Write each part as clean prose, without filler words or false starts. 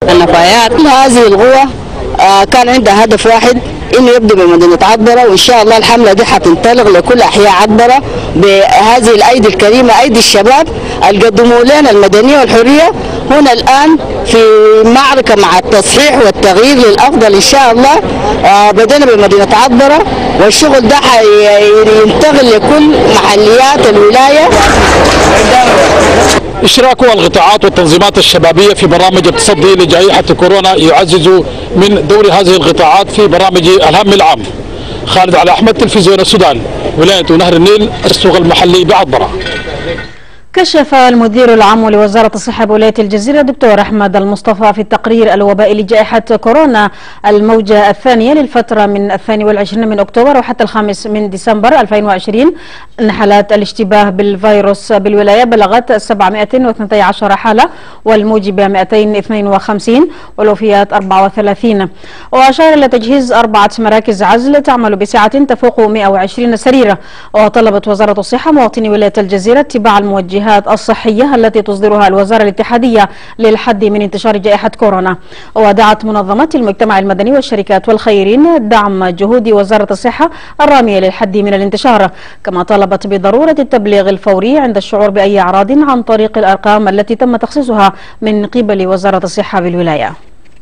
النفايات هذه الغوة كان عندها هدف واحد، انه يبدو بمدينه عطبره، وان شاء الله الحمله دي حتنطلق لكل احياء عطبره بهذه الايدي الكريمه، ايدي الشباب اللي قدموا لنا المدنيه والحريه هنا الان في معركه مع التصحيح والتغيير للافضل ان شاء الله. بدأنا بمدينه عطبره والشغل ده حينتقل لكل محليات الولايه. إشراك القطاعات والتنظيمات الشبابية في برامج التصدي لجائحة كورونا يعزز من دور هذه القطاعات في برامج الهم العام. خالد علي أحمد، تلفزيون السودان، ولاية نهر النيل، السوق المحلي بعطبرة. كشف المدير العام لوزارة الصحة بولاية الجزيرة دكتور أحمد المصطفى في التقرير الوبائي لجائحة كورونا الموجة الثانية للفترة من 22 من أكتوبر وحتى 5 من ديسمبر 2020 أن حالات الاشتباه بالفيروس بالولاية بلغت 712 حالة والموجبة 252 والوفيات 34. وأشار إلى تجهيز 4 مراكز عزل تعمل بسعة تفوق 120 سريرة. وطلبت وزارة الصحة مواطني ولاية الجزيرة اتباع الموجهات الصحية التي تصدرها الوزارة الاتحادية للحد من انتشار جائحة كورونا. ودعت منظمات المجتمع المدني والشركات والخيرين دعم جهود وزارة الصحة الرامية للحد من الانتشار، كما طلبت بضرورة التبليغ الفوري عند الشعور بأي أعراض عن طريق الأرقام التي تم تخصيصها من قبل وزارة الصحة بالولاية.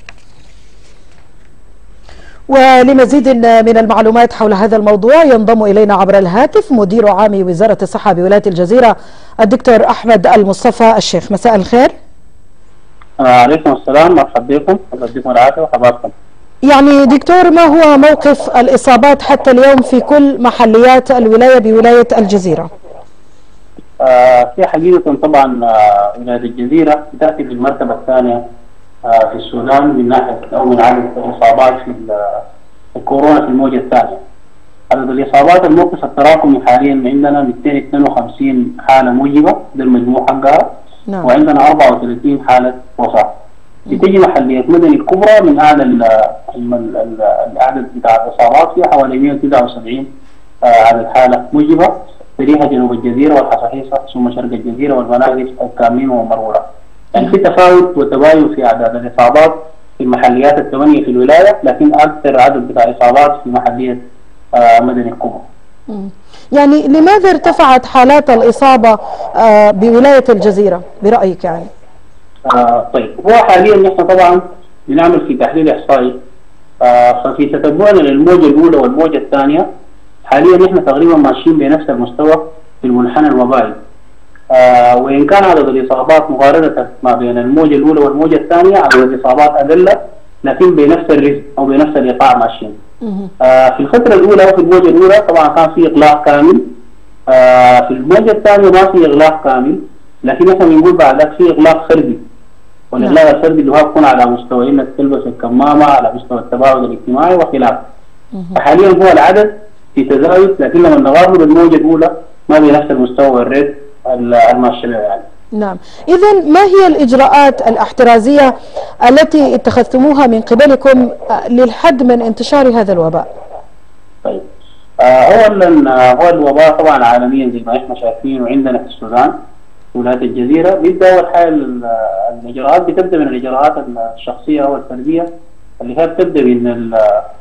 ولمزيد من المعلومات حول هذا الموضوع ينضم إلينا عبر الهاتف مدير عام وزارة الصحة بولاية الجزيرة الدكتور أحمد المصطفى الشيخ. مساء الخير. عليكم السلام، مرحبا بكم، الله يديكم العافية وحبابكم. يعني دكتور، ما هو موقف الإصابات حتى اليوم في كل محليات الولاية بولاية الجزيرة؟ في حقيقة طبعا ولاية الجزيرة تأتي في المرتبة الثانية في السودان من ناحية أو من عدد الإصابات في الكورونا في الموجة الثانية. عدد الإصابات الموقف التراكمي حاليا عندنا 252 حالة موجبة، ده المجموع حقها. نعم. وعندنا 34 حالة وفاة. بتجي محلية مدني الكبرى من أعلى العدد بتاع الإصابات فيها حوالي 179 عدد حالة موجبة، تليها جنوب الجزيرة والحصحيصة ثم شرق الجزيرة والمناقش الكامين ومرورة. يعني في تفاوت وتباين في أعداد الإصابات في المحليات الثمانية في الولاية، لكن أكثر عدد بتاع إصابات في محلية مدني الكبرى. يعني لماذا ارتفعت حالات الإصابة بولاية الجزيرة برأيك يعني؟ طيب، هو حاليا نحن طبعا بنعمل في تحليل إحصائي، ففي تتبعنا للموجة الأولى والموجة الثانية حاليا نحن تقريبا ماشيين بنفس المستوى في المنحنى الوبائي. وإن كان عدد الإصابات مقارنة ما بين الموجة الأولى والموجة الثانية عدد الإصابات أقل، لكن بنفس الرزق أو بنفس الإيقاع ماشيين. في الفترة الأولى وفي الموجة الأولى طبعا كان في إغلاق كامل، في الموجة الثانية ما في إغلاق كامل، لكن احنا بنقول بعد ذلك في إغلاق فردي، والإغلاق الفردي اللي هو بيكون على مستوى إنك تلبس الكمامة، على مستوى التباعد الاجتماعي وخلافه. فحاليا هو العدد في تزايد، لكن لما نقارنه بالموجة الأولى ما بنفس المستوى والريت الماشي يعني. نعم، إذا ما هي الإجراءات الاحترازية التي اتخذتموها من قبلكم للحد من انتشار هذا الوباء؟ طيب، أولا هو الوباء طبعا عالميا زي ما احنا شايفين، وعندنا في السودان ولاية الجزيرة بيبدأ أول حاجة الإجراءات بتبدأ من الإجراءات الشخصية أو الفردية اللي هي بتبدأ من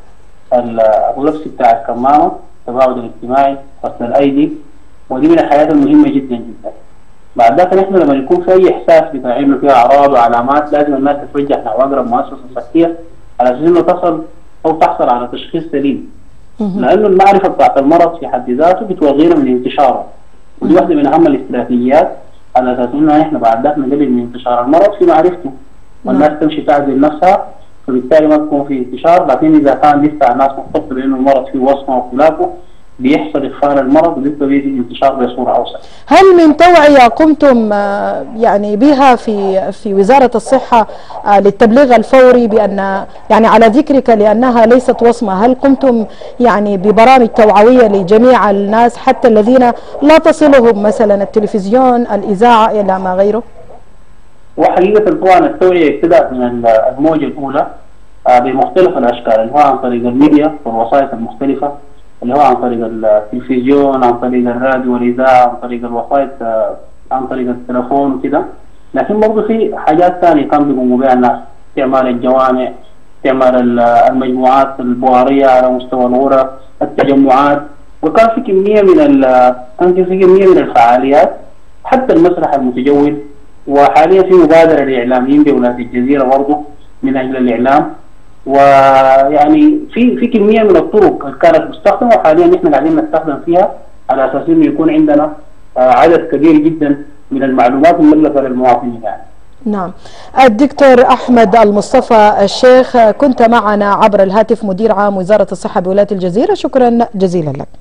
اللبس بتاع الكمامة، التباعد الاجتماعي، غسل الأيدي، ودي من الحاجات المهمة جدا جدا. بعد ذلك نحن لما يكون في أي إحساس بتاع إنه فيها أعراض وعلامات لازم الناس تتوجه نحو أقرب مؤسسة صحية على أساس إنه تصل أو تحصل على تشخيص سليم. لأنه المعرفة بتاعت المرض في حد ذاته بتوغينا من انتشاره، ودي واحدة من أهم الاستراتيجيات على أساس إنه نحن بعد ذلك نقلل من انتشار المرض في معرفته، والناس تمشي تعزل نفسها، فبالتالي ما تكون في انتشار. لكن إذا كان لسه الناس مختصة بأنه المرض فيه وصمة وخلافه بيحصل إخفاء المرض وبيبقى بيجي الانتشار بصورة أوسع. هل من توعية قمتم يعني بها في وزارة الصحة للتبليغ الفوري بأن يعني على ذكرك لأنها ليست وصمة، هل قمتم يعني ببرامج توعوية لجميع الناس حتى الذين لا تصلهم مثلا التلفزيون، الإذاعة إلى ما غيره؟ وحقيقة طبعا التوعية ابتدأت من الموجة الأولى بمختلف الأشكال، اللي هو عن طريق الميديا والوسائط المختلفة، اللي هو عن طريق التلفزيون، عن طريق الراديو والإذاعة، عن طريق الوسائط، عن طريق التلفون وكده. لكن برضه في حاجات ثانية كان بيقوموا بها الناس، استعمال الجوامع، استعمال المجموعات البوارية على مستوى الغرف، التجمعات، وكان في كمية من الفعاليات، حتى المسرح المتجول. وحاليا في مبادرة لإعلاميين بولاية الجزيرة برضه من أجل الإعلام، ويعني في كمية من الطرق اللي كانت مستخدمة، وحاليا نحن قاعدين نستخدم فيها على أساس إنه يكون عندنا عدد كبير جدا من المعلومات الملفة للمواطنين يعني. نعم. الدكتور أحمد المصطفى الشيخ، كنت معنا عبر الهاتف، مدير عام وزارة الصحة بولاية الجزيرة، شكرا جزيلا لك.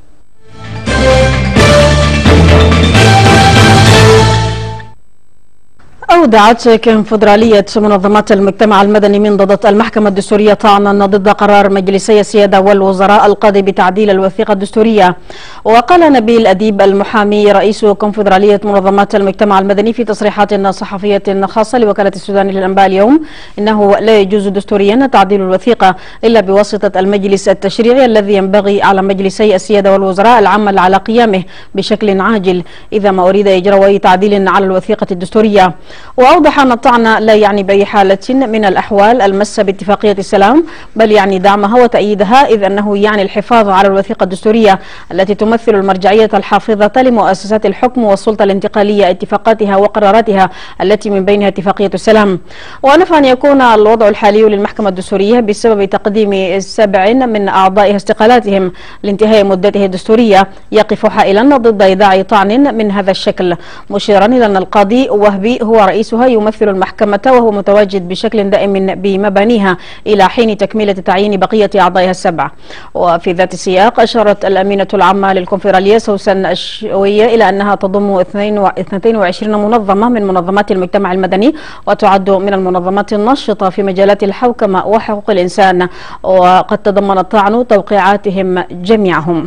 أودعت كونفدرالية منظمات المجتمع المدني من ضد المحكمة الدستورية طعنا ضد قرار مجلسي السيادة والوزراء القاضي بتعديل الوثيقة الدستورية. وقال نبيل أديب المحامي رئيس كونفدرالية منظمات المجتمع المدني في تصريحات صحفية خاصة لوكالة السودان للأنباء اليوم إنه لا يجوز دستوريا تعديل الوثيقة إلا بواسطة المجلس التشريعي الذي ينبغي على مجلسي السيادة والوزراء العمل على قيامه بشكل عاجل إذا ما أريد إجراء أي تعديل على الوثيقة الدستورية. وأوضح أن الطعن لا يعني بأي حالة من الأحوال المس باتفاقية السلام، بل يعني دعمها وتأييدها، إذ أنه يعني الحفاظ على الوثيقة الدستورية التي تمثل المرجعية الحافظة لمؤسسات الحكم والسلطة الانتقالية، اتفاقاتها وقراراتها التي من بينها اتفاقية السلام. ونفى أن يكون الوضع الحالي للمحكمة الدستورية بسبب تقديم 7 من أعضائها استقالاتهم لانتهاء مدته الدستورية يقف حائلا ضد إيداع طعن من هذا الشكل، مشيرا إلى أن القاضي وهبي هو رئيسها يمثل المحكمة وهو متواجد بشكل دائم بمبانيها إلى حين تكملة تعيين بقية أعضائها 7. وفي ذات السياق أشارت الأمينة العامة للكونفدرالية سوسن الشوية إلى أنها تضم 22 منظمة من منظمات المجتمع المدني، وتعد من المنظمات النشطة في مجالات الحوكمة وحقوق الإنسان، وقد تضمن الطعن توقيعاتهم جميعهم.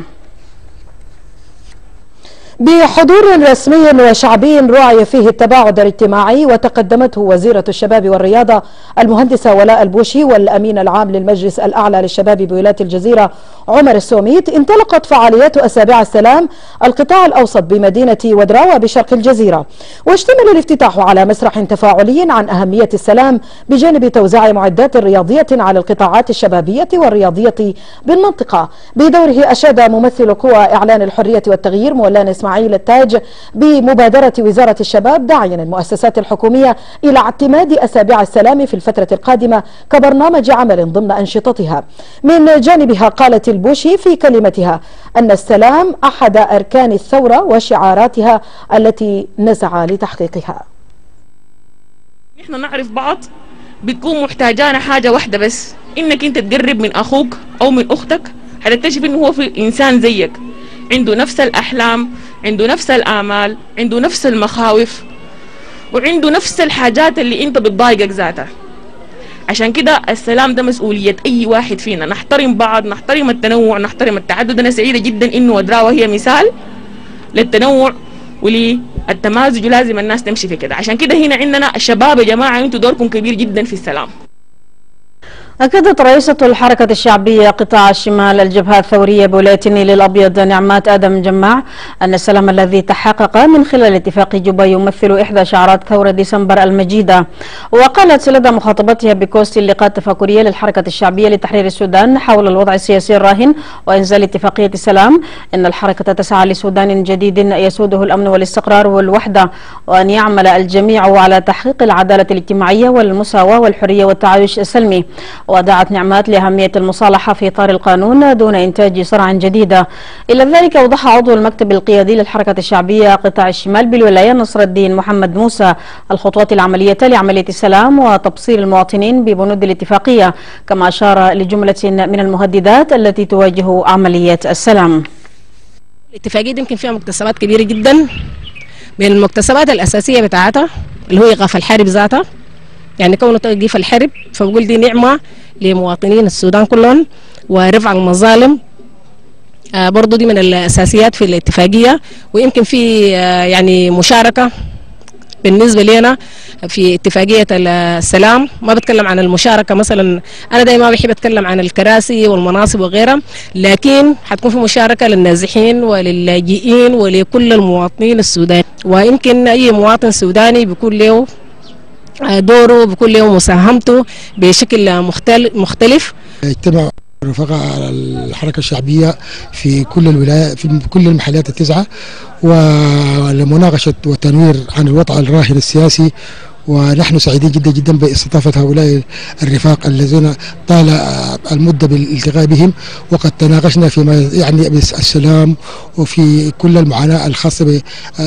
بحضور رسمي وشعبي رعي فيه التباعد الاجتماعي، وتقدمته وزيرة الشباب والرياضة المهندسة ولاء البوشي والأمين العام للمجلس الأعلى للشباب بولاية الجزيرة عمر السوميت، انطلقت فعاليات أسابيع السلام القطاع الأوسط بمدينة ودراوة بشرق الجزيرة، واشتمل الافتتاح على مسرح تفاعلي عن أهمية السلام بجانب توزيع معدات رياضية على القطاعات الشبابية والرياضية بالمنطقة. بدوره أشاد ممثل قوى إعلان الحرية والتغيير مولانا إسماعيل التاج بمبادرة وزارة الشباب، داعيا المؤسسات الحكومية إلى اعتماد أسابيع السلام في الفترة القادمة كبرنامج عمل ضمن أنشطتها. من جانبها قالت البوشي في كلمتها أن السلام أحد أركان الثورة وشعاراتها التي نسعى لتحقيقها. نحن نعرف بعض بتكون محتاجانا حاجة واحدة بس، إنك أنت تقرب من أخوك أو من أختك حتكتشف إنه هو في إنسان زيك، عنده نفس الأحلام، عنده نفس الآمال، عنده نفس المخاوف، وعنده نفس الحاجات اللي انت بتضايقك ذاتها. عشان كده السلام ده مسؤولية أي واحد فينا، نحترم بعض، نحترم التنوع، نحترم التعدد. أنا سعيدة جدا إنه ودراوة هي مثال للتنوع وللتمازج، ولازم الناس تمشي في كده. عشان كده هنا عندنا الشباب يا جماعة، انتوا دوركم كبير جدا في السلام. أكدت رئيسة الحركة الشعبية قطاع الشمال الجبهة الثورية بولاية النيل الأبيض نعمات آدم جماع أن السلام الذي تحقق من خلال اتفاق جوبا يمثل إحدى شعارات ثورة ديسمبر المجيدة. وقالت لدى مخاطبتها بكوست اللقاء التفاكرية للحركة الشعبية لتحرير السودان حول الوضع السياسي الراهن وإنزال اتفاقية السلام، إن الحركة تسعى لسودان جديد يسوده الأمن والاستقرار والوحدة، وأن يعمل الجميع على تحقيق العدالة الاجتماعية والمساواة والحرية والتعايش السلمي. ودعت نعمات لأهمية المصالحة في إطار القانون دون إنتاج صراع جديدة. إلى ذلك أوضح عضو المكتب القيادي للحركة الشعبية قطاع الشمال بالولاية نصر الدين محمد موسى الخطوات العملية لعملية السلام وتبصير المواطنين ببنود الاتفاقية، كما أشار لجملة من المهددات التي تواجه عملية السلام. الاتفاقية دي يمكن فيها مكتسبات كبيرة جدا، من المكتسبات الأساسية بتاعتها اللي هو إيقاف الحرب ذاتها، يعني كونه توقيف الحرب فبقول دي نعمة لمواطنين السودان كلهم، ورفع المظالم برضو دي من الأساسيات في الاتفاقية. ويمكن في يعني مشاركة بالنسبة لنا في اتفاقية السلام. ما بتكلم عن المشاركة مثلا، أنا دايما بحب أتكلم عن الكراسي والمناصب وغيرها، لكن حتكون في مشاركة للنازحين وللاجئين ولكل المواطنين السودانيين. ويمكن أي مواطن سوداني بيكون له دوره بكل يوم مساهمته بشكل مختلف. اجتمع رفقاء الحركة الشعبية في كل الولايات في كل المحليات التسعة ولمناقشة وتنوير عن الوضع الراهن السياسي، ونحن سعيدين جدا جدا باستضافة هؤلاء الرفاق الذين طال المدة بالالتقاء بهم، وقد تناقشنا فيما يعني بالسلام وفي كل المعاناة الخاصة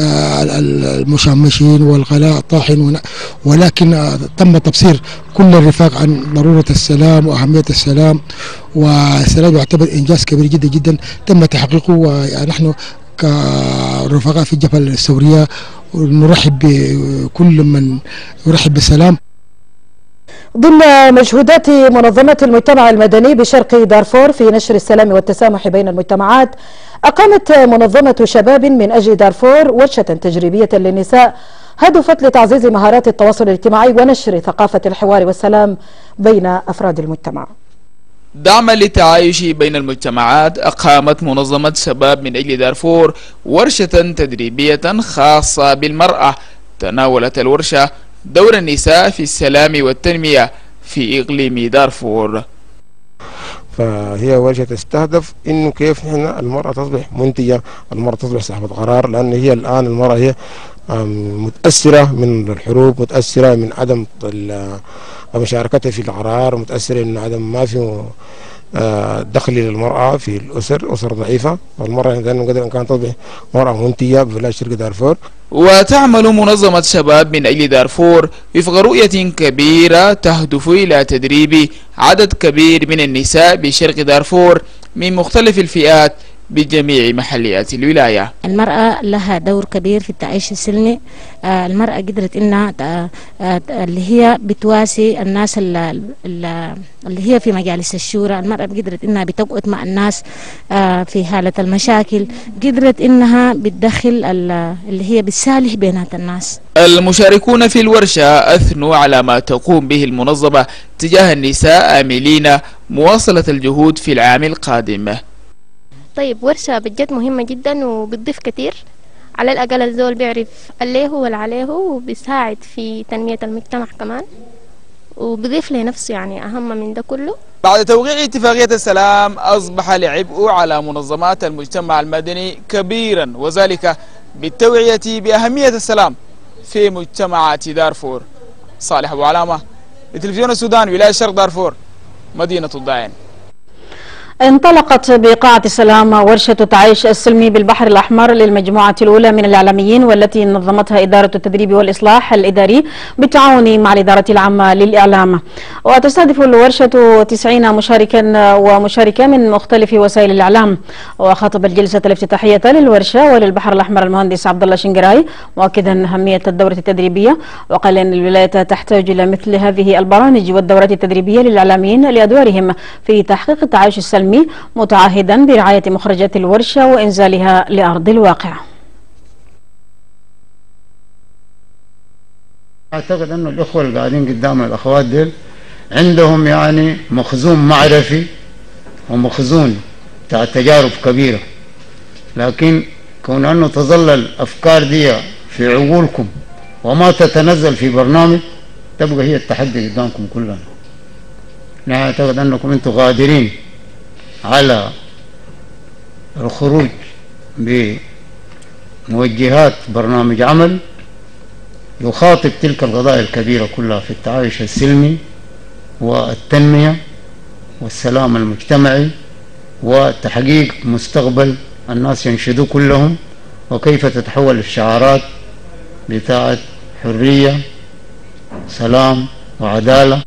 بالمشمشين والغلاء الطاحن، ولكن تم تبصير كل الرفاق عن ضرورة السلام وأهمية السلام، والسلام يعتبر إنجاز كبير جدا جدا تم تحقيقه، ونحن كرفقاء في الجبهة الثورية نرحب بكل من يرحب بالسلام. ضمن مجهودات منظمة المجتمع المدني بشرق دارفور في نشر السلام والتسامح بين المجتمعات، أقامت منظمة شباب من أجل دارفور ورشة تجريبية للنساء هدفت لتعزيز مهارات التواصل الاجتماعي ونشر ثقافة الحوار والسلام بين أفراد المجتمع. دعما للتعايش بين المجتمعات، أقامت منظمة شباب من أجل دارفور ورشة تدريبية خاصة بالمرأة. تناولت الورشة دور النساء في السلام والتنمية في إقليم دارفور. فهي ورشة تستهدف إنه كيف هنا المرأة تصبح منتجة، المرأة تصبح صاحبة قرار، لأن هي الآن المرأة هي متأثرة من الحروب، متأثرة من عدم مشاركتها في القرار، متأثرة من عدم ما في دخل للمرأة في الأسر، أسر ضعيفة، والمرأة قدر أن كانت تصبح مرأة منتجة بفلاح شرق دارفور. وتعمل منظمة شباب من أجل دارفور وفق رؤية كبيرة تهدف إلى تدريب عدد كبير من النساء بشرق دارفور من مختلف الفئات بجميع محليات الولاية. المرأة لها دور كبير في التعايش السلمي. المرأة قدرت إنها اللي هي بتواسي الناس اللي هي في مجالس الشورى، المرأة قدرت إنها بتقعد مع الناس في حالة المشاكل، قدرت إنها بتدخل اللي هي بتسالح بينات الناس. المشاركون في الورشة أثنوا على ما تقوم به المنظمة تجاه النساء، آملين مواصلة الجهود في العام القادم. طيب، ورشة بجد مهمة جدا وبتضيف كتير، على الأقل الزول بيعرف الليه والعليه وبيساعد في تنمية المجتمع كمان، وبيضيف لنفسه يعني أهم من ده كله. بعد توقيع اتفاقية السلام أصبح العبء على منظمات المجتمع المدني كبيرا، وذلك بالتوعية بأهمية السلام في مجتمعات دارفور. صالح أبو علامة لتلفزيون السودان، ولاية شرق دارفور، مدينة الضاعين. انطلقت بقاعة السلام ورشة التعايش السلمي بالبحر الأحمر للمجموعة الأولى من الإعلاميين، والتي نظمتها إدارة التدريب والإصلاح الإداري بالتعاون مع الإدارة العامة للإعلام. وتستهدف الورشة 90 مشاركا ومشاركة من مختلف وسائل الإعلام. وخاطب الجلسة الافتتاحية للورشة وللبحر الأحمر المهندس عبد الله شنقراي مؤكدا أهمية الدورة التدريبية، وقال أن الولاية تحتاج إلى مثل هذه البرامج والدورات التدريبية للإعلاميين لأدوارهم في تحقيق التعايش السلمي، متعهدا برعاية مخرجات الورشة وإنزالها لأرض الواقع. أعتقد أن الأخوة اللي قاعدين قدام الأخوات دول عندهم يعني مخزون معرفي ومخزون بتاع تجارب كبيرة، لكن كون أنه تظل الأفكار دي في عقولكم وما تتنزل في برنامج، تبقى هي التحدي قدامكم كلنا. أنا أعتقد أنكم أنتم قادرين على الخروج بموجهات برنامج عمل يخاطب تلك القضايا الكبيرة كلها في التعايش السلمي والتنمية والسلام المجتمعي وتحقيق مستقبل الناس ينشدوا كلهم، وكيف تتحول الشعارات بتاعت حرية سلام وعدالة.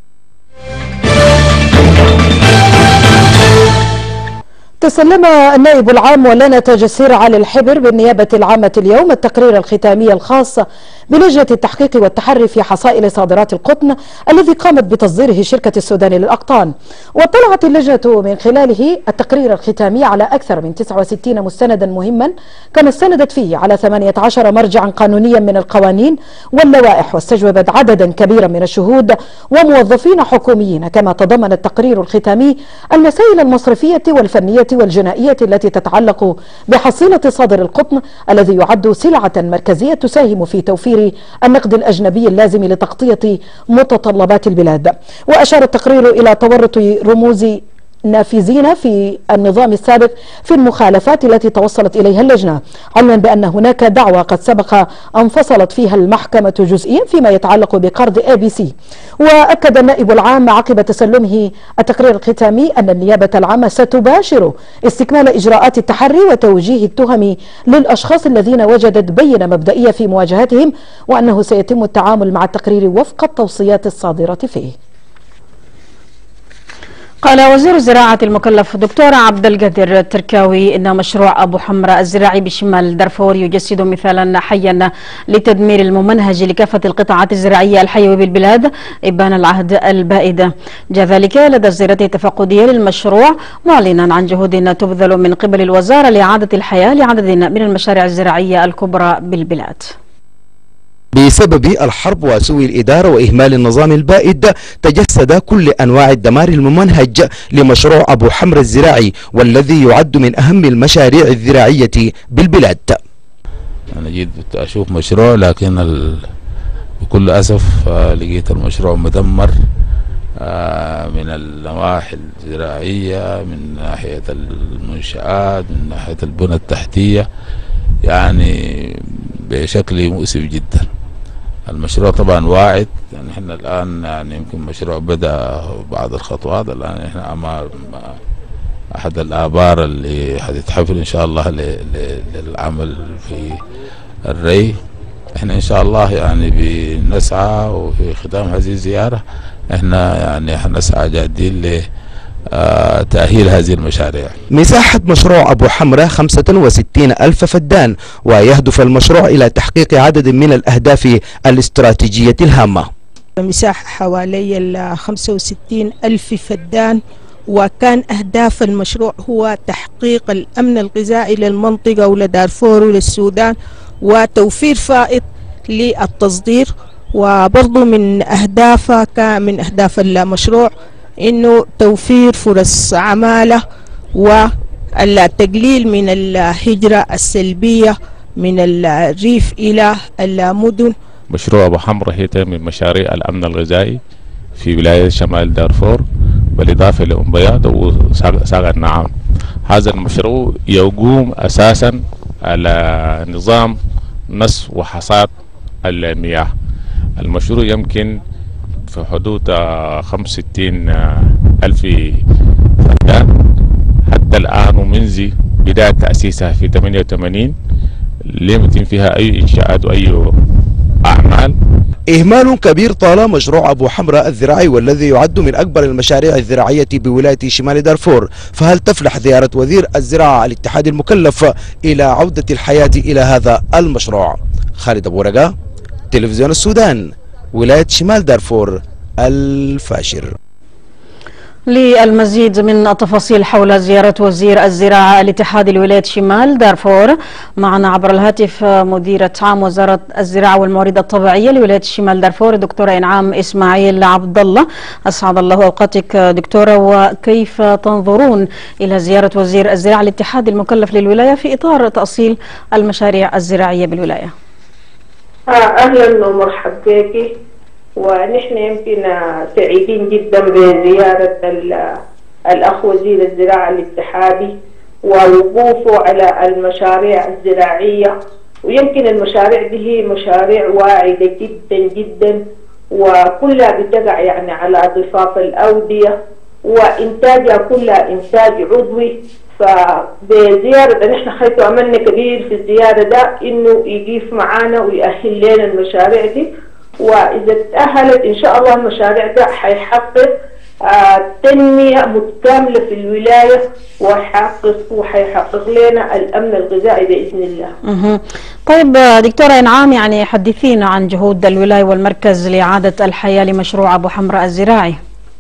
تسلم النائب العام ولنا تاج السير علي الحبر بالنيابة العامة اليوم التقرير الختامي الخاص بلجنة التحقيق والتحري في حصائل صادرات القطن الذي قامت بتصديره شركة السوداني للأقطان. واطلعت اللجنة من خلاله التقرير الختامي على أكثر من 69 مستندا مهما، كما استندت فيه على 18 مرجعا قانونيا من القوانين واللوائح، واستجوبت عددا كبيرا من الشهود وموظفين حكوميين. كما تضمن التقرير الختامي المسائل المصرفية والفنية والجنائية التي تتعلق بحصيلة صادر القطن الذي يعد سلعة مركزية تساهم في توفير توفير النقد الأجنبي اللازم لتغطية متطلبات البلاد. وأشار التقرير إلى تورط رموز نافذين في النظام السابق في المخالفات التي توصلت إليها اللجنة، علما بأن هناك دعوى قد سبق أن فصلت فيها المحكمة جزئيا فيما يتعلق بقرض ABC. وأكد النائب العام عقب تسلمه التقرير الختامي أن النيابة العامة ستباشر استكمال إجراءات التحري وتوجيه التهم للأشخاص الذين وجدت بينة مبدئية في مواجهتهم، وأنه سيتم التعامل مع التقرير وفق التوصيات الصادرة فيه. قال وزير الزراعة المكلف دكتور عبد القادر التركاوي إن مشروع أبو حمراء الزراعي بشمال دارفور يجسد مثالا حيا لتدمير الممنهج لكافة القطاعات الزراعية الحيوية بالبلاد إبان العهد البائد. جاء ذلك لدى الزيارة التفقدية للمشروع، معلنا عن جهود تبذل من قبل الوزارة لإعادة الحياة لعدد من المشاريع الزراعية الكبرى بالبلاد. بسبب الحرب وسوء الإدارة وإهمال النظام البائد تجسد كل أنواع الدمار الممنهج لمشروع أبو حمراء الزراعي، والذي يعد من أهم المشاريع الزراعية بالبلاد. أنا جيت أشوف مشروع، لكن بكل أسف لقيت المشروع مدمر من النواحي الزراعية، من ناحية المنشآت، من ناحية البنى التحتية، يعني بشكل مؤسف جدا. المشروع طبعا واعد، يعني احنا الان يعني يمكن مشروع بدأ بعض الخطوات. الان احنا امام احد الابار اللي حتتحفر ان شاء الله للعمل في الري. احنا ان شاء الله يعني بنسعى، وفي ختام هذه الزيارة احنا يعني حنسعى جادين تأهيل هذه المشاريع. مساحة مشروع أبو حمراء 65,000 فدان، ويهدف المشروع إلى تحقيق عدد من الأهداف الاستراتيجية الهامة. مساحة حوالي 65,000 فدان، وكان أهداف المشروع هو تحقيق الأمن الغذائي للمنطقة ولدارفور وللسودان، وتوفير فائض للتصدير. وبرضو من أهداف المشروع إنه توفير فرص عمالة والتقليل من الهجرة السلبية من الريف إلى المدن. مشروع أبو حمراء هي من مشاريع الأمن الغذائي في ولاية شمال دارفور، بالإضافة لأم بياض وساق النعام. هذا المشروع يقوم أساسا على نظام نصف وحصاد المياه. المشروع يمكن في حدود 65,000 فدان حتى الآن، ومنذ بداية تأسيسها في 88 لم يتم فيها أي إنشاءات وأي أعمال. إهمال كبير طال مشروع أبو حمراء الزراعي، والذي يعد من أكبر المشاريع الزراعية بولاية شمال دارفور. فهل تفلح زيارة وزير الزراعة الاتحاد المكلف إلى عودة الحياة إلى هذا المشروع؟ خالد أبو رقا، تلفزيون السودان، ولاية شمال دارفور الفاشر. للمزيد من التفاصيل حول زيارة وزير الزراعة الاتحاد لولاية شمال دارفور، معنا عبر الهاتف مديرة عام وزارة الزراعة والموارد الطبيعية لولاية شمال دارفور دكتورة إنعام إسماعيل عبد الله. أسعد الله أوقاتك دكتورة، وكيف تنظرون إلى زيارة وزير الزراعة الاتحاد المكلف للولاية في إطار تأصيل المشاريع الزراعية بالولاية؟ أهلا ومرحبا بك. ونحن يمكن سعيدين جدا بزيارة الأخ وزير الزراعة الاتحادي ووقوفه على المشاريع الزراعية. ويمكن المشاريع دي هي مشاريع واعدة جدا جدا، وكلها بتقع يعني على ضفاف الأودية، وإنتاجها كلها إنتاج عضوي. فبزيارة نحن خيطوا أملنا كبير في الزيارة ده إنه يقيف معانا ويأهل لنا المشاريع دي، وإذا تأهلت إن شاء الله المشاريع ده حيحقق تنمية متكاملة في الولاية، وحيحقق لنا الأمن الغذائي بإذن الله. طيب دكتورة إنعام، يعني حدثينا عن جهود الولاية والمركز لإعادة الحياة لمشروع أبو حمراء الزراعي.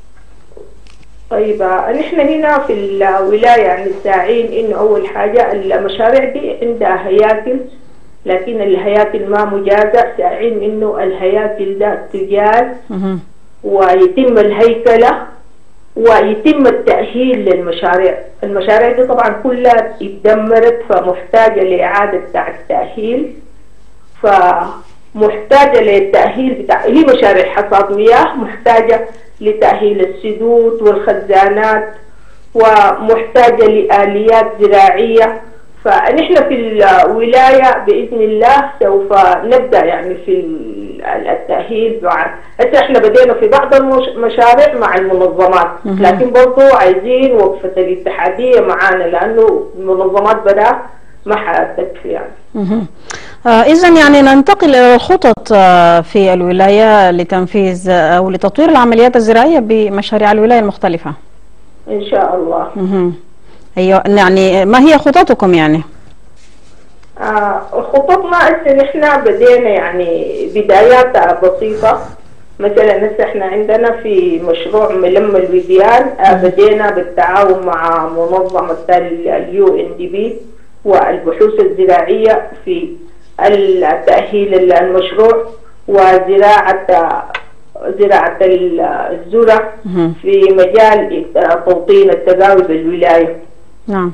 طيب نحن هنا في الولاية يعني ساعين إنه أول حاجة المشاريع دي عندها هياكل، لكن الهياكل ما مجازة. ساعين إنه الهياكل ده تجاز ويتم الهيكلة ويتم التأهيل للمشاريع. المشاريع دي طبعا كلها اتدمرت، فمحتاجة لإعادة التأهيل. محتاجة للتأهيل هي مشاريع حصاد مياه محتاجة لتأهيل السدود والخزانات، ومحتاجة لآليات زراعية. فنحن في الولاية بإذن الله سوف نبدأ يعني في التأهيل. هسه احنا بدينا في بعض المشاريع مع المنظمات، لكن برضو عايزين وقفة الاتحادية معانا، لأنه المنظمات بدا ما حتكفي يعني. إذا يعني ننتقل إلى الخطط في الولاية لتنفيذ أو لتطوير العمليات الزراعية بمشاريع الولاية المختلفة. إن شاء الله. أيوة، يعني ما هي خططكم يعني؟ خططنا نحن بدينا يعني بدايات بسيطة. مثلا هسه احنا عندنا في مشروع ملم الوديان بدينا بالتعاون مع منظمة UNDP والبحوث الزراعية في التأهيل المشروع وزراعة الذرة في مجال توطين التقاوي بالولاية. نعم.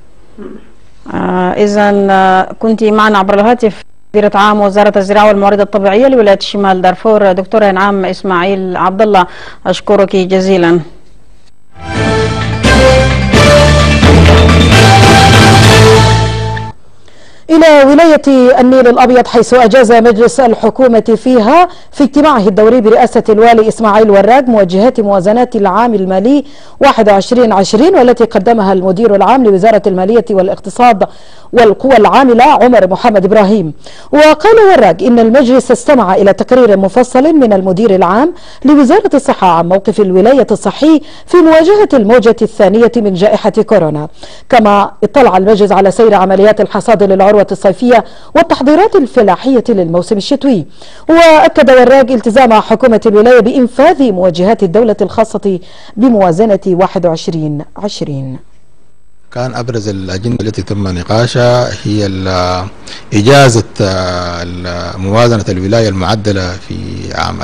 إذا كنت معنا عبر الهاتف مديرة عام وزارة الزراعة والموارد الطبيعية لولاية شمال دارفور دكتورة إنعام إسماعيل عبد الله، أشكرك جزيلا. إلى ولاية النيل الأبيض، حيث أجاز مجلس الحكومة فيها في اجتماعه الدوري برئاسة الوالي إسماعيل وراق موجهات موازنات العام المالي 21/20 والتي قدمها المدير العام لوزارة المالية والاقتصاد والقوى العاملة عمر محمد إبراهيم. وقال وراق إن المجلس استمع إلى تقرير مفصل من المدير العام لوزارة الصحة عن موقف الولاية الصحي في مواجهة الموجة الثانية من جائحة كورونا. كما اطلع المجلس على سير عمليات الحصاد للعروة الصيفية والتحضيرات الفلاحية للموسم الشتوي. وأكد وراق التزام حكومة الولاية بإنفاذ موجهات الدولة الخاصة بموازنة 21/20. كان أبرز الأجندة التي تم نقاشها هي إجازة موازنة الولاية المعدلة في عام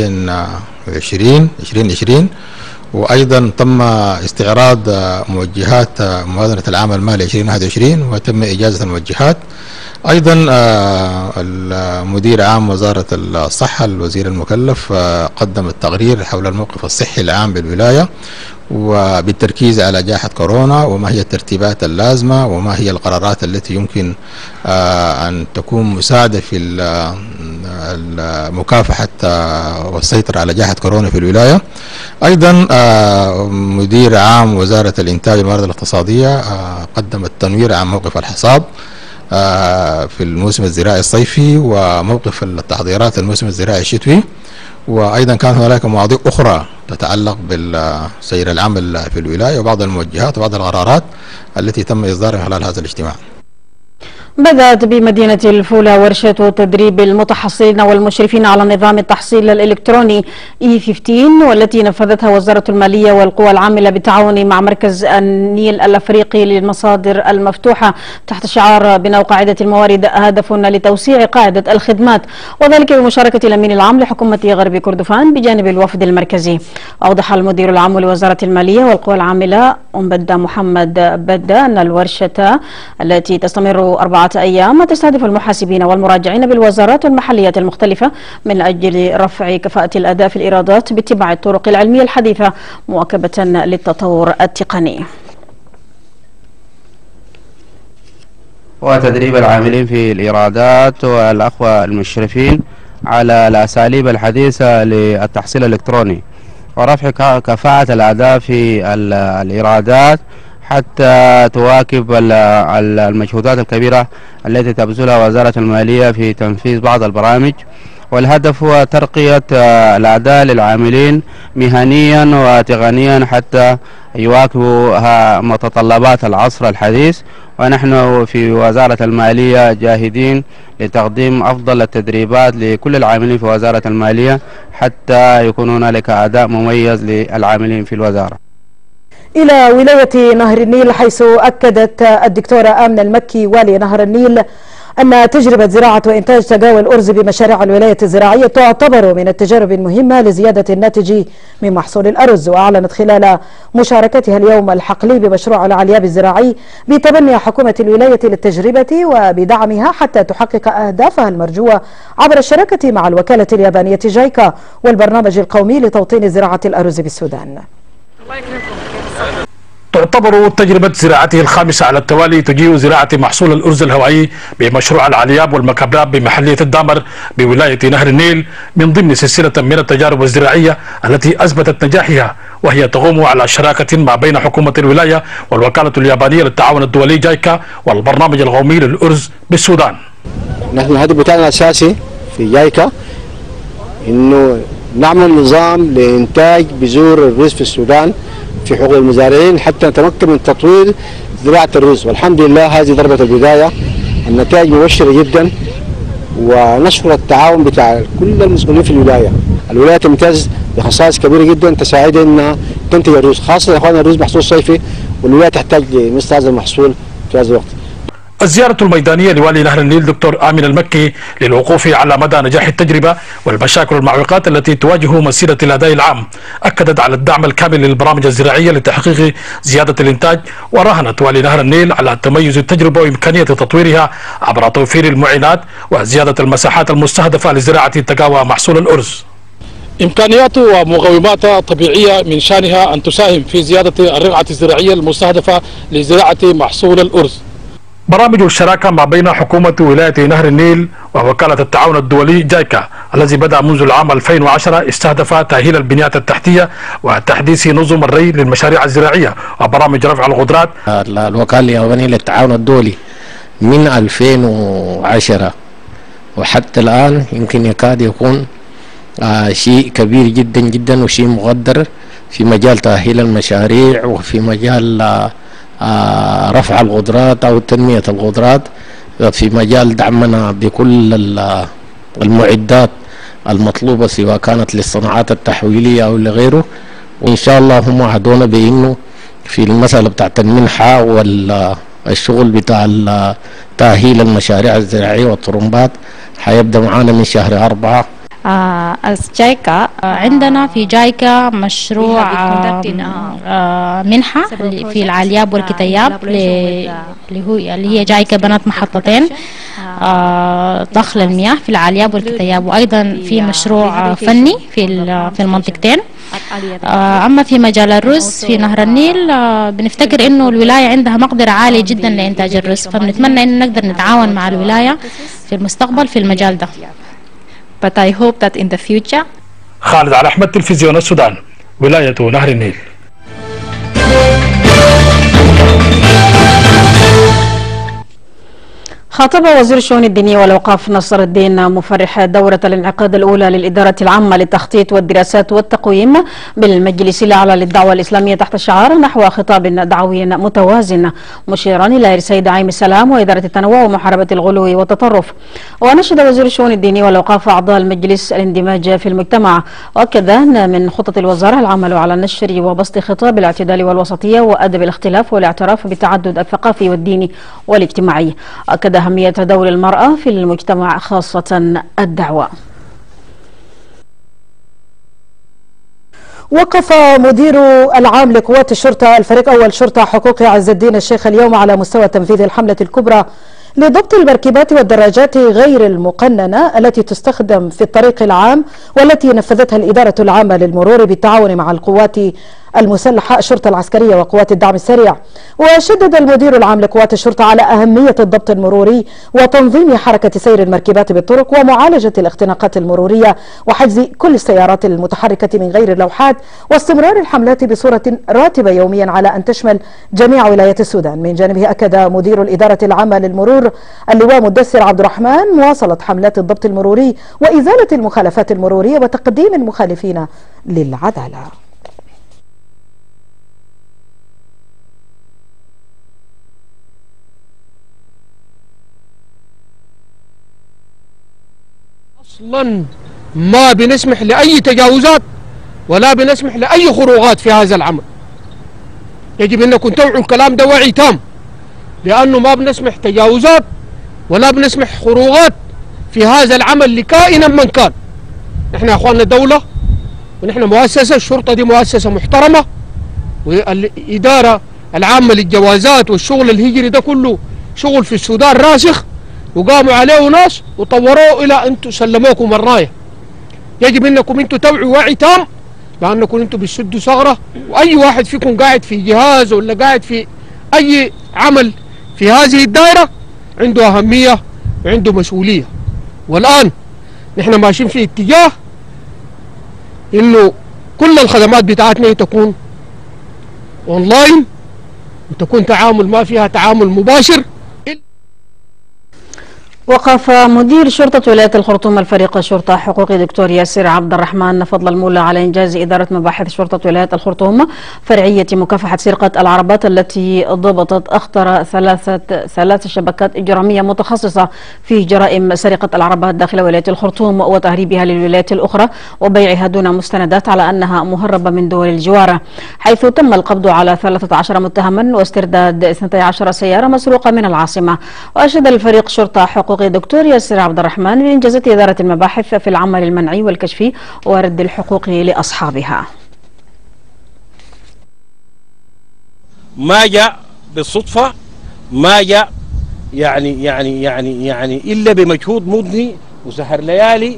2020 وأيضا تم استعراض موجهات موازنة العام المالي 2021 وتم إجازة الموجهات. أيضا المدير عام وزارة الصحة الوزير المكلف قدم التقرير حول الموقف الصحي العام بالولاية وبالتركيز على جائحة كورونا وما هي الترتيبات اللازمة وما هي القرارات التي يمكن أن تكون مساعدة في مكافحة والسيطرة على جائحة كورونا في الولاية. أيضا مدير عام وزارة الإنتاج والموارد الاقتصادية قدم التنوير عن موقف الحصاد في الموسم الزراعي الصيفي وموقف التحضيرات الموسم الزراعي الشتوي. وأيضا كان هناك مواضيع أخرى تتعلق بالسير العمل في الولاية وبعض الموجهات وبعض القرارات التي تم إصدارها خلال هذا الاجتماع. بدأت بمدينة الفولة ورشة تدريب المتحصلين والمشرفين على نظام التحصيل الإلكتروني E15 والتي نفذتها وزارة المالية والقوى العاملة بالتعاون مع مركز النيل الأفريقي للمصادر المفتوحة تحت شعار بناء قاعدة الموارد هدف لتوسيع قاعدة الخدمات، وذلك بمشاركة الأمين العام لحكومة غرب كردفان بجانب الوفد المركزي. أوضح المدير العام لوزارة المالية والقوى العاملة أمبدا محمد بدا أن الورشة التي تستمر 4 أيام تستهدف المحاسبين والمراجعين بالوزارات والمحليات المختلفة من أجل رفع كفاءة الأداء في الإيرادات باتباع الطرق العلمية الحديثة مواكبة للتطور التقني. وتدريب العاملين في الإيرادات والأخوة المشرفين على الأساليب الحديثة للتحصيل الإلكتروني ورفع كفاءة الأداء في الإيرادات حتى تواكب المجهودات الكبيرة التي تبذلها وزارة المالية في تنفيذ بعض البرامج. والهدف هو ترقية الأداء للعاملين مهنيا وتقنيا حتى يواكبوا متطلبات العصر الحديث. ونحن في وزارة المالية جاهدين لتقديم أفضل التدريبات لكل العاملين في وزارة المالية حتى يكون هنالك أداء مميز للعاملين في الوزارة. إلى ولاية نهر النيل، حيث أكدت الدكتورة آمنة المكي والي نهر النيل أن تجربة زراعة وإنتاج تقاوى الأرز بمشاريع الولاية الزراعية تعتبر من التجارب المهمة لزيادة الناتج من محصول الأرز. وأعلنت خلال مشاركتها اليوم الحقلي بمشروع العلياب الزراعي بتبني حكومة الولاية للتجربة وبدعمها حتى تحقق أهدافها المرجوة عبر الشراكة مع الوكالة اليابانية جايكا والبرنامج القومي لتوطين زراعة الأرز بالسودان. تعتبر تجربة زراعته الخامسة على التوالي تجيء زراعة محصول الأرز الهوائي بمشروع العلياب والمكابراب بمحلية الدامر بولاية نهر النيل من ضمن سلسلة من التجارب الزراعية التي أثبتت نجاحها، وهي تقوم على شراكة ما بين حكومة الولاية والوكالة اليابانية للتعاون الدولي جايكا والبرنامج القومي للأرز بالسودان. نحن الهدف بتاعنا الأساسي في جايكا إنه نعمل نظام لإنتاج بذور الرز في السودان في حقوق المزارعين حتى نتمكن من تطوير زراعة الرز، والحمد لله هذه ضربة البداية، النتائج مبشرة جدا، ونشكر التعاون بتاع كل المسؤولين في الولاية. الولاية تمتاز بخصائص كبيرة جدا تساعدها انها تنتج الرز، خاصة يا اخواننا الرز محصول صيفي والولاية تحتاج مثل هذا المحصول في هذا الوقت. الزيارة الميدانية لوالي نهر النيل دكتور آمن المكي للوقوف على مدى نجاح التجربة والمشاكل والمعوقات التي تواجه مسيرة الأداء العام، أكدت على الدعم الكامل للبرامج الزراعية لتحقيق زيادة الإنتاج، وراهنت والي نهر النيل على تميز التجربة وإمكانية تطويرها عبر توفير المعينات وزيادة المساحات المستهدفة لزراعة تقاوى محصول الأرز. إمكانيات ومقومات طبيعية من شأنها أن تساهم في زيادة الرقعة الزراعية المستهدفة لزراعة محصول الأرز. برامج الشراكة ما بين حكومة ولاية نهر النيل ووكالة التعاون الدولي جايكا الذي بدأ منذ العام 2010 استهدف تأهيل البنيات التحتية وتحديث نظم الري للمشاريع الزراعية وبرامج رفع القدرات. الوكالة اليابانية للتعاون الدولي من 2010 وحتى الآن يمكن يكاد يكون شيء كبير جدا جدا وشيء مقدر في مجال تأهيل المشاريع وفي مجال رفع القدرات أو تنمية القدرات، في مجال دعمنا بكل المعدات المطلوبة سواء كانت للصناعات التحويلية أو لغيره. وإن شاء الله هم وعدونا بأنه في المسألة بتاعت المنحة والشغل بتاع تأهيل المشاريع الزراعية والطرمبات حيبدأ معانا من شهر 4. جايكا عندنا في جايكا مشروع منحة في العلياب والكتياب اللي هي جايكا بنت محطتين ضخ المياه في العلياب والكتياب، وأيضا في مشروع فني في المنطقتين. أما في مجال الرز في نهر النيل بنفتكر إنه الولاية عندها مقدرة عالية جدا لإنتاج الرز، فبنتمنى إن نقدر نتعاون مع الولاية في المستقبل في المجال ده. But I hope that in the future. خالد على أحمد، تلفزيون السودان، ولاية نهر النيل. خاطب وزير الشؤون الدينية والأوقاف نصر الدين مفرح دورة الانعقاد الأولى للإدارة العامة للتخطيط والدراسات والتقويم بالمجلس الأعلى للدعوة الإسلامية تحت شعار نحو خطاب دعوي متوازن، مشيرا إلى إرساء دعائم السلام وإدارة التنوع ومحاربة الغلو والتطرف. ونشد وزير الشؤون الدينية والأوقاف أعضاء المجلس الاندماج في المجتمع، وأكد أن من خطط الوزارة العمل على نشر وبسط خطاب الاعتدال والوسطية وأدب الاختلاف والاعتراف بالتعدد الثقافي والديني والاجتماعي. أكد أهمية دور المرأة في المجتمع خاصة الدعوة. وقف مدير العام لقوات الشرطة الفريق أول شرطة حقوقي عز الدين الشيخ اليوم على مستوى تنفيذ الحملة الكبرى لضبط المركبات والدراجات غير المقننة التي تستخدم في الطريق العام، والتي نفذتها الإدارة العامة للمرور بالتعاون مع القوات المسلحة الشرطة العسكرية وقوات الدعم السريع. وشدد المدير العام لقوات الشرطة على أهمية الضبط المروري وتنظيم حركة سير المركبات بالطرق ومعالجة الاختناقات المرورية وحجز كل السيارات المتحركة من غير اللوحات، واستمرار الحملات بصورة راتبة يوميا على أن تشمل جميع ولايات السودان. من جانبه أكد مدير الإدارة العامة للمرور اللواء مدثر عبد الرحمن مواصلة حملات الضبط المروري وإزالة المخالفات المرورية وتقديم المخالفين للعدالة. اصلا ما بنسمح لاي تجاوزات ولا بنسمح لاي خروجات في هذا العمل. يجب انكم توعوا الكلام ده وعي تام، لانه ما بنسمح تجاوزات ولا بنسمح خروجات في هذا العمل لكائنا من كان. نحن يا اخواننا دولة، ونحن مؤسسة، الشرطة دي مؤسسة محترمة، والإدارة العامة للجوازات والشغل الهجري ده كله شغل في السودان راسخ، وقاموا عليه ناس وطوروه إلى أن سلموكم الراية. يجب أنكم أنتم توعوا وعي تام، لأنكم أنتم بتسدوا ثغرة، وأي واحد فيكم قاعد في جهاز ولا قاعد في أي عمل في هذه الدائرة عنده أهمية وعنده مسؤولية. والآن نحن ماشيين في اتجاه إنه كل الخدمات بتاعتنا تكون أونلاين، وتكون تعامل ما فيها تعامل مباشر. وقف مدير شرطة ولاية الخرطوم الفريق الشرطة حقوقي دكتور ياسر عبد الرحمن فضل المولى على إنجاز إدارة مباحث شرطة ولاية الخرطوم فرعية مكافحة سرقة العربات التي ضبطت أخطر ثلاث شبكات إجرامية متخصصة في جرائم سرقة العربات داخل ولاية الخرطوم وتهريبها للولايات الأخرى وبيعها دون مستندات على أنها مهربة من دول الجوار، حيث تم القبض على 13 متهما واسترداد 12 سيارة مسروقة من العاصمة. وأشاد الفريق شرطة حقوقي دكتور ياسر عبد الرحمن بإنجازات إدارة المباحث في العمل المنعي والكشفي ورد الحقوق لأصحابها. ما جاء بالصدفة، ما جاء يعني إلا بمجهود مضني وسهر ليالي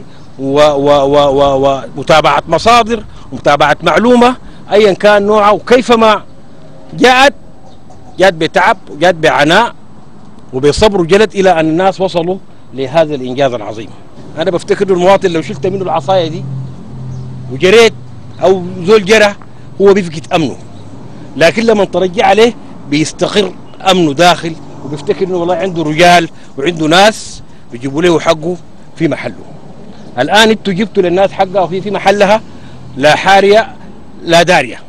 ومتابعة مصادر ومتابعة معلومة أيا كان نوعها وكيفما جاءت بتعب وجاءت بعناء وبصبر وجلد إلى أن الناس وصلوا لهذا الإنجاز العظيم. أنا بفتكر المواطن لو شلت منه العصاية دي وجريت أو زول جرى هو بيفقد أمنه، لكن لما ترجع عليه بيستقر أمنه داخل وبيفتكر إنه والله عنده رجال وعنده ناس بيجيبوا له حقه في محله. الآن أنتوا جبتوا للناس حقها في محلها، لا حارية لا دارية.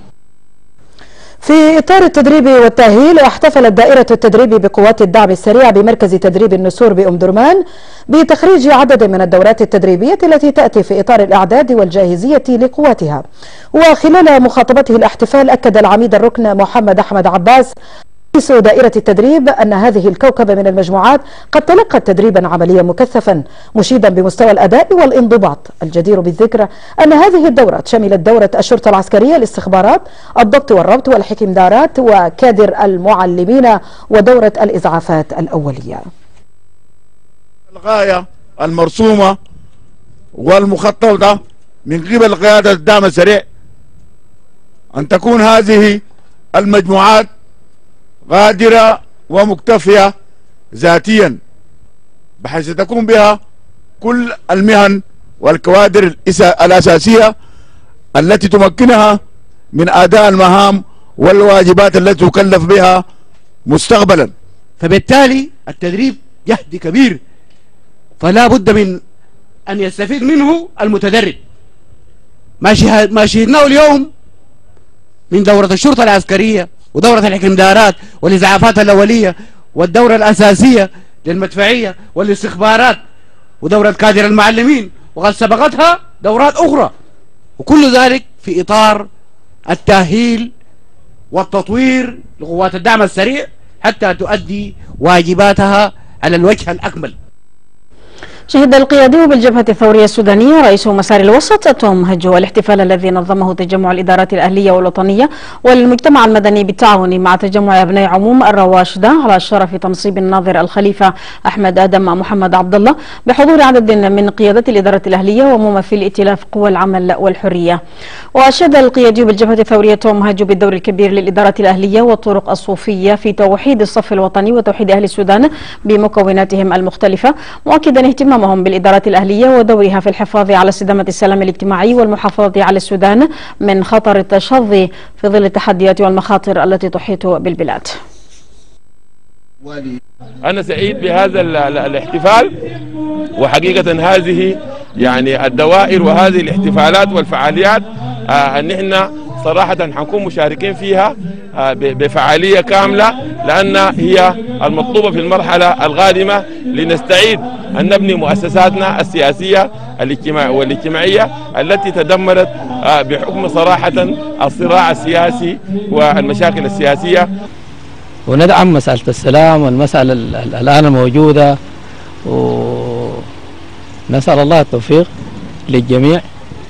في إطار التدريب والتأهيل، احتفلت دائرة التدريب بقوات الدعم السريع بمركز تدريب النسور بأم درمان بتخريج عدد من الدورات التدريبية التي تأتي في إطار الإعداد والجاهزية لقواتها. وخلال مخاطبته الاحتفال أكد العميد الركن محمد أحمد عباس رئيس دائرة التدريب أن هذه الكوكبة من المجموعات قد تلقت تدريبا عمليا مكثفا مشيدا بمستوى الأداء والانضباط. الجدير بالذكر أن هذه الدورة شملت دورة الشرطة العسكرية الاستخبارات، الضبط والربط والحكمدارات وكادر المعلمين، ودورة الإسعافات الأولية. الغاية المرسومة والمخططة من قبل قيادة الدعم السريع أن تكون هذه المجموعات قادرة ومكتفية ذاتيا، بحيث تكون بها كل المهن والكوادر الأساسية التي تمكنها من أداء المهام والواجبات التي تكلف بها مستقبلا. فبالتالي التدريب جهد كبير، فلا بد من أن يستفيد منه المتدرب. ما شهدناه اليوم من دورة الشرطة العسكرية ودورة الحكمدارات والإسعافات الأولية والدورة الأساسية للمدفعية والاستخبارات ودورة كادر المعلمين، وقد سبقتها دورات أخرى، وكل ذلك في إطار التأهيل والتطوير لقوات الدعم السريع حتى تؤدي واجباتها على الوجه الأكمل. شهد القيادي بالجبهة الثورية السودانية رئيس مسار الوسط توم هجو الاحتفال الذي نظمه تجمع الإدارات الأهلية والوطنية والمجتمع المدني بالتعاون مع تجمع أبناء عموم الرواشدة على شرف تنصيب الناظر الخليفة أحمد آدم محمد عبد الله بحضور عدد من قيادات الإدارة الأهلية وممثل ائتلاف قوى العمل والحرية. وأشاد القيادي بالجبهة الثورية توم هجو بالدور الكبير للإدارة الأهلية والطرق الصوفية في توحيد الصف الوطني وتوحيد أهل السودان بمكوناتهم المختلفة، مؤكدا اهتمامهم بالإدارات الأهلية ودورها في الحفاظ على استدامة السلام الاجتماعي والمحافظة على السودان من خطر التشظي في ظل التحديات والمخاطر التي تحيط بالبلاد. أنا سعيد بهذا الاحتفال، وحقيقة هذه يعني الدوائر وهذه الاحتفالات والفعاليات أن احنا صراحة حنكون مشاركين فيها بفعالية كاملة، لأن هي المطلوبة في المرحلة القادمة لنستعيد أن نبني مؤسساتنا السياسية والاجتماعية التي تدمرت بحكم صراحة الصراع السياسي والمشاكل السياسية. وندعم مسألة السلام والمسألة الآن الموجودة ونسأل الله التوفيق للجميع،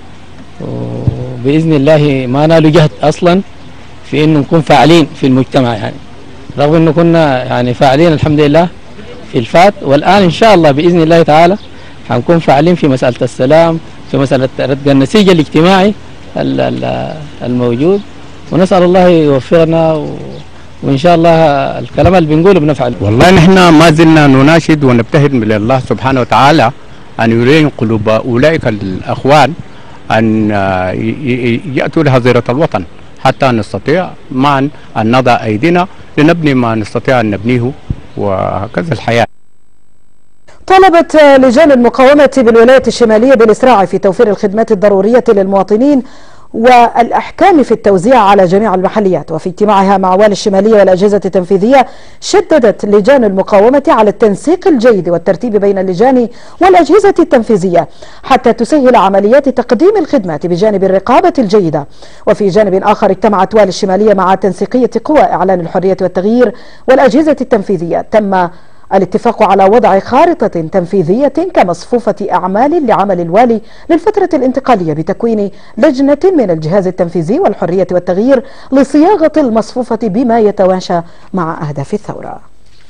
وبإذن الله ما نالوا جهد أصلا في إنه نكون فاعلين في المجتمع، يعني رغم إنه كنا يعني فاعلين الحمد لله في الفات، والآن إن شاء الله بإذن الله تعالى حنكون فاعلين في مسألة السلام، في مسألة رد النسيج الاجتماعي الموجود، ونسأل الله يوفقنا وإن شاء الله الكلام اللي بنقوله بنفعله. والله نحن ما زلنا نناشد ونبتهل من الله سبحانه وتعالى أن يلين قلوب أولئك الأخوان أن يأتوا لهزيرة الوطن حتى نستطيع معا أن نضع أيدينا لنبني ما نستطيع أن نبنيه، وهكذا الحياة. طالبت لجان المقاومة بالولايات الشمالية بالإسراع في توفير الخدمات الضرورية للمواطنين والأحكام في التوزيع على جميع المحليات. وفي اجتماعها مع والي الشمالية والأجهزة التنفيذية، شددت لجان المقاومة على التنسيق الجيد والترتيب بين اللجان والأجهزة التنفيذية حتى تسهل عمليات تقديم الخدمات بجانب الرقابة الجيدة. وفي جانب آخر، اجتمعت والي الشمالية مع تنسيقية قوى إعلان الحرية والتغيير والأجهزة التنفيذية. تم الاتفاق على وضع خارطة تنفيذية كمصفوفة أعمال لعمل الوالي للفترة الانتقالية بتكوين لجنة من الجهاز التنفيذي والحرية والتغيير لصياغة المصفوفة بما يتماشى مع أهداف الثورة.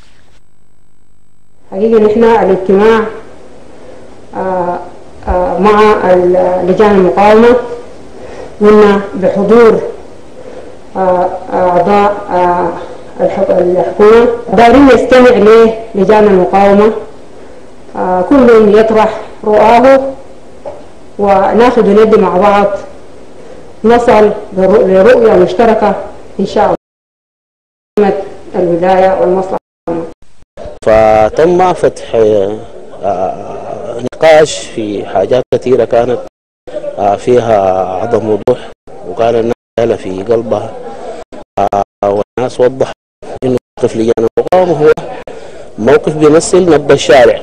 حقيقة نحن الاجتماع مع لجان المقاومة قلنا بحضور أعضاء الحكومة دايرين نستمع للجان المقاومة، كل يطرح رؤاه وناخذ ندي مع بعض نصل لرؤية مشتركة إن شاء الله الولاية والمصلحة. فتم فتح نقاش في حاجات كثيرة كانت فيها عدم وضوح، وكان الناس في قلبها والناس وضح إنه موقف لجان المقاومة هو موقف بيمثل نبض الشارع.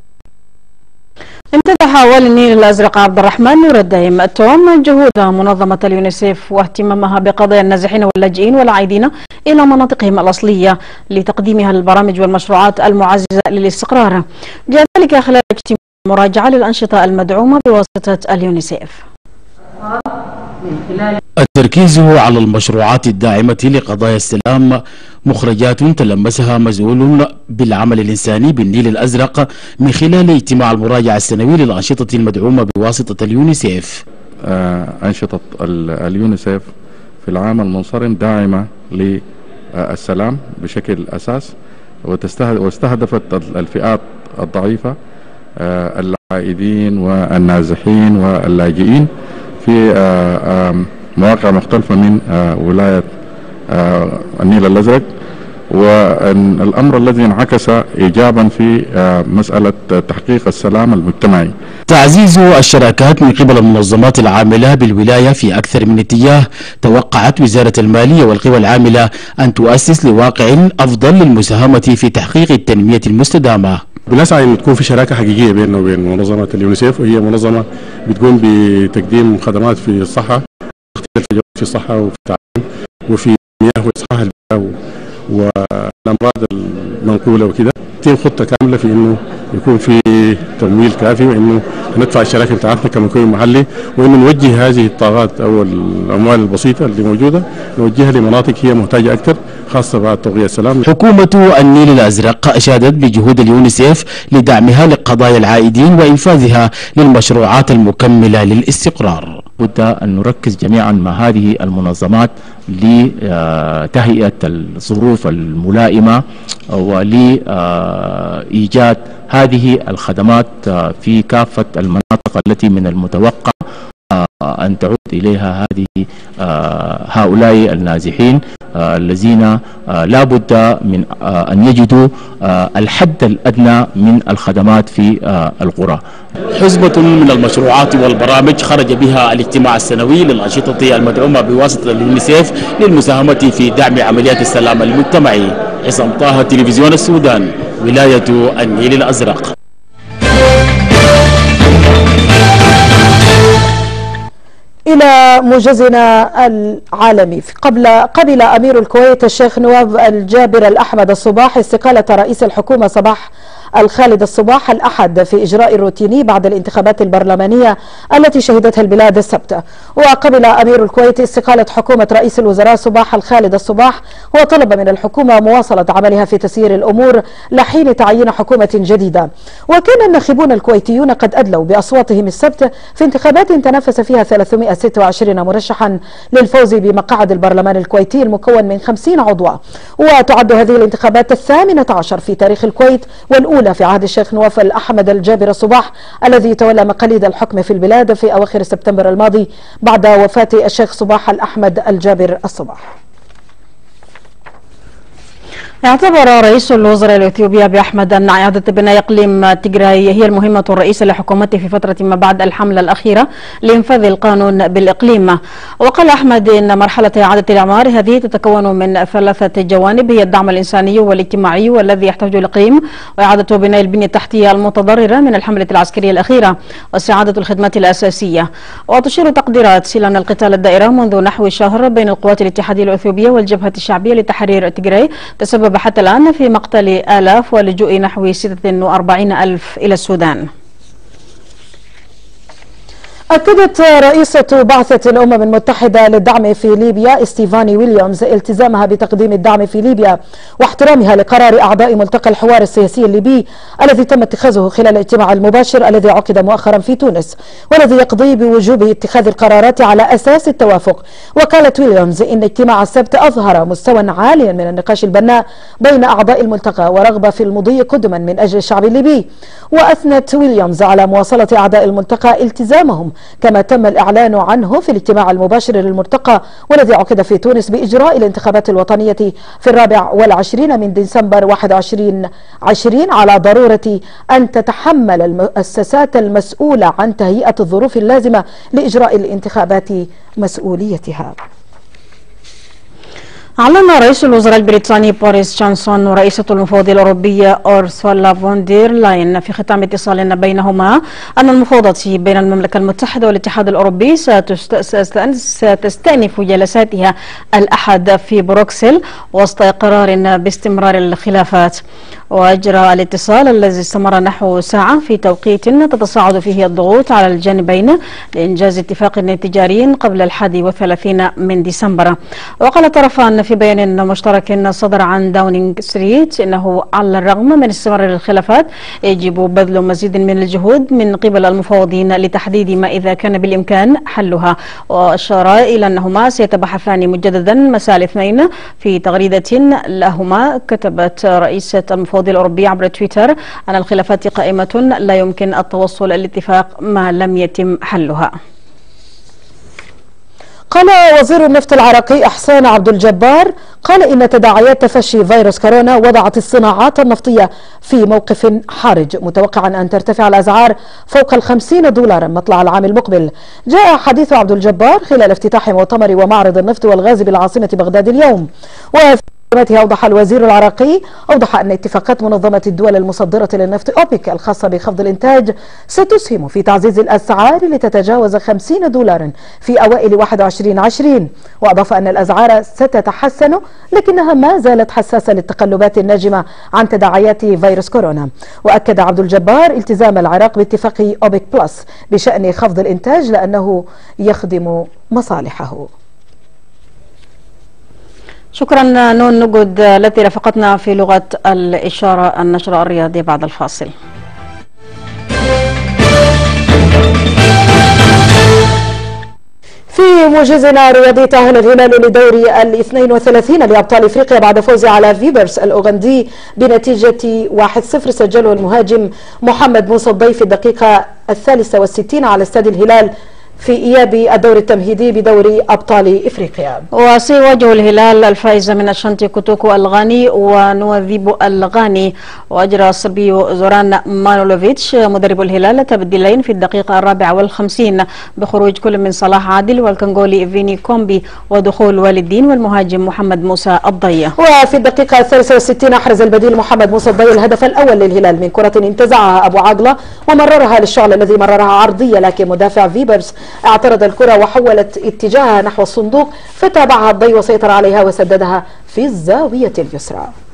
امتدح والي النيل الأزرق عبد الرحمن نور الدايم توم جهود منظمة اليونيسيف واهتمامها بقضايا النازحين واللاجئين والعائدين إلى مناطقهم الأصلية لتقديمها البرامج والمشروعات المعززة للاستقرار. جاء ذلك خلال اجتماع مراجعة للأنشطة المدعومة بواسطة اليونيسيف. التركيز على المشروعات الداعمة لقضايا السلام مخرجات تلمسها مسؤول بالعمل الإنساني بالنيل الأزرق من خلال اجتماع المراجعة السنوي للأنشطة المدعومة بواسطة اليونيسيف. أنشطة اليونيسيف في العام المنصرم داعمة للسلام بشكل أساس، واستهدفت الفئات الضعيفة العائدين والنازحين واللاجئين في مواقع مختلفة من ولاية النيل الأزرق، والأمر الذي انعكس إيجابا في مسألة تحقيق السلام المجتمعي. تعزيز الشراكات من قبل المنظمات العاملة بالولاية في أكثر من اتجاه. توقعت وزارة المالية والقوى العاملة أن تؤسس لواقع أفضل للمساهمة في تحقيق التنمية المستدامة. بنسعى ان تكون في شراكه حقيقيه بيننا وبين منظمه اليونيسيف، وهي منظمه بتقوم بتقديم خدمات في الصحه، مختلف في الصحه وفي التعليم وفي المياه واصحاح البيئه والامراض المنقوله وكده. تيم خطه كامله في انه يكون في تمويل كافي، وانه ندفع الشراكه بتاعتنا كمكون محلي، وانه نوجه هذه الطاقات او الاموال البسيطه اللي موجوده نوجهها لمناطق هي محتاجه اكثر، خاصه بعد توقيع السلام. حكومة النيل الأزرق أشادت بجهود اليونيسيف لدعمها لقضايا العائدين وإنفاذها للمشروعات المكملة للاستقرار. بد أن نركز جميعا مع هذه المنظمات لتهيئة الظروف الملائمة ولإيجاد هذه الخدمات في كافة المناطق التي من المتوقع أن تعود إليها هؤلاء النازحين الذين لا بد من أن يجدوا الحد الأدنى من الخدمات في القرى. حزمة من المشروعات والبرامج خرج بها الاجتماع السنوي للأنشطة المدعومة بواسطة اليونيسيف للمساهمة في دعم عمليات السلام المجتمعي. عصام طه، تلفزيون السودان، ولاية النيل الأزرق. إلى موجزنا العالمي. قبل أمير الكويت الشيخ نواف الجابر الأحمد الصباح استقالة رئيس الحكومة صباح الخالد الصباح الأحد في إجراء الروتيني بعد الانتخابات البرلمانية التي شهدتها البلاد السبت. وقبل أمير الكويت استقالة حكومة رئيس الوزراء صباح الخالد الصباح، وطلب من الحكومة مواصلة عملها في تسيير الأمور لحين تعيين حكومة جديدة. وكان الناخبون الكويتيون قد أدلوا بأصواتهم السبت في انتخابات تنافس فيها 326 مرشحا للفوز بمقاعد البرلمان الكويتي المكون من 50 عضوا. وتعد هذه الانتخابات 18 في تاريخ الكويت والأولى في عهد الشيخ نواف الأحمد الجابر الصباح الذي تولى مقاليد الحكم في البلاد في أواخر سبتمبر الماضي بعد وفاة الشيخ صباح الأحمد الجابر الصباح. اعتبر رئيس الوزراء الإثيوبي أبي أحمد أن إعادة بناء إقليم تيغراي هي المهمة الرئيسة لحكومته في فترة ما بعد الحملة الأخيرة لإنفاذ القانون بالإقليم. وقال أحمد إن مرحلة إعادة الإعمار هذه تتكون من 3 جوانب، هي الدعم الإنساني والاجتماعي والذي يحتاج الإقليم، وإعادة بناء البنية التحتية المتضررة من الحملة العسكرية الأخيرة، واستعادة الخدمات الأساسية. وتشير تقديرات إلى أن القتال الدائرة منذ نحو شهر بين القوات الاتحادية الإثيوبية والجبهة الشعبية لتحرير تيغراي تسبب حتى الآن في مقتل آلاف ولجوء نحو 46,000 إلى السودان. أكدت رئيسة بعثة الأمم المتحدة للدعم في ليبيا ستيفاني ويليامز التزامها بتقديم الدعم في ليبيا واحترامها لقرار أعضاء ملتقى الحوار السياسي الليبي الذي تم اتخاذه خلال الاجتماع المباشر الذي عقد مؤخرا في تونس، والذي يقضي بوجوب اتخاذ القرارات على أساس التوافق. وقالت ويليامز إن اجتماع السبت أظهر مستوى عاليا من النقاش البناء بين أعضاء الملتقى ورغبة في المضي قدما من أجل الشعب الليبي. وأثنت ويليامز على مواصلة أعضاء الملتقى التزامهم كما تم الإعلان عنه في الاجتماع المباشر للملتقى والذي عقد في تونس بإجراء الانتخابات الوطنية في 24 من ديسمبر 2020 على ضرورة أن تتحمل المؤسسات المسؤولة عن تهيئة الظروف اللازمة لإجراء الانتخابات مسؤوليتها. أعلن رئيس الوزراء البريطاني بوريس جونسون ورئيسة المفوضية الأوروبية أورسولا فون دير لاين في ختام اتصال بينهما أن المفاوضات بين المملكة المتحدة والاتحاد الأوروبي ستستأنف جلساتها الأحد في بروكسل وسط إقرار باستمرار الخلافات. وأجرى الاتصال الذي استمر نحو ساعة في توقيت تتصاعد فيه الضغوط على الجانبين لإنجاز اتفاق تجاري قبل 31 من ديسمبر. وقال الطرفان في بيان مشترك صدر عن داونينغ ستريت إنه على الرغم من استمرار الخلافات يجب بذل مزيد من الجهود من قبل المفاوضين لتحديد ما إذا كان بالإمكان حلها. وأشار إلى أنهما سيتبحثان مجددا مساء الاثنين. في تغريدة لهما كتبت رئيسة المفوضية الأوروبية عبر تويتر أن الخلافات قائمة لا يمكن التوصل للاتفاق ما لم يتم حلها. قال وزير النفط العراقي إحسان عبد الجبار إن تداعيات تفشي فيروس كورونا وضعت الصناعات النفطية في موقف حرج، متوقعا أن ترتفع الأسعار فوق $50 مطلع العام المقبل. جاء حديث عبد الجبار خلال افتتاح مؤتمر ومعرض النفط والغاز بالعاصمة بغداد اليوم. أوضح الوزير العراقي أن اتفاقات منظمة الدول المصدرة للنفط أوبك الخاصة بخفض الإنتاج ستسهم في تعزيز الأسعار لتتجاوز $50 في أوائل 2021. وأضاف أن الأسعار ستتحسن لكنها ما زالت حساسة للتقلبات الناجمة عن تداعيات فيروس كورونا. وأكد عبد الجبار التزام العراق باتفاق أوبك بلس بشأن خفض الإنتاج لأنه يخدم مصالحه. شكرا نون نجد التي رافقتنا في لغة الإشارة. النشرة الرياضية بعد الفاصل. في موجزنا الرياضي، تأهل الهلال لدوري 32 لأبطال إفريقيا بعد فوزه على فيبرس الأوغندي بنتيجة 1-0 سجله المهاجم محمد موسى الضيف في الدقيقة 63 على استاد الهلال في إياب الدور التمهيدي بدوري أبطال إفريقيا. وسيواجه الهلال الفائز من الشنطي كوتوكو الغاني ونوذيبو الغاني. وأجرى الصربي زوران مانولوفيتش مدرب الهلال تبديلين في الدقيقة 54 بخروج كل من صلاح عادل والكنغولي فيني كومبي ودخول والدين والمهاجم محمد موسى الضي. وفي الدقيقة 63 أحرز البديل محمد موسى الضي الهدف الأول للهلال من كرة انتزعها أبو عاقلة ومررها للشعل الذي مررها عرضية، لكن مدافع فيبرس اعترض الكرة وحولت اتجاهها نحو الصندوق فتابعها الضي وسيطر عليها وسددها في الزاوية اليسرى.